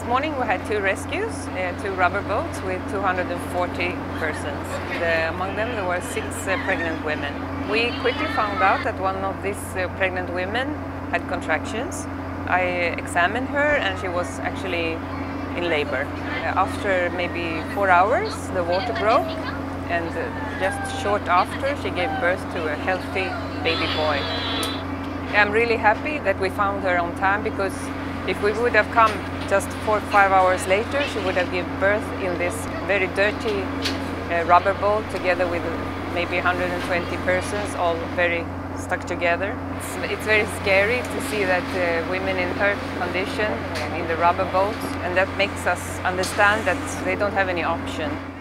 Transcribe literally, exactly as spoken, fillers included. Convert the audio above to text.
This morning we had two rescues, uh, two rubber boats with two hundred forty persons. The, among them there were six uh, pregnant women. We quickly found out that one of these uh, pregnant women had contractions. I examined her and she was actually in labor. Uh, after maybe four hours the water broke, and uh, just short after she gave birth to a healthy baby boy. I'm really happy that we found her on time, because if we would have come just four or five hours later, she would have given birth in this very dirty uh, rubber boat together with maybe one hundred twenty persons, all very stuck together. It's, it's very scary to see that uh, women in her condition in the rubber boat, and that makes us understand that they don't have any option.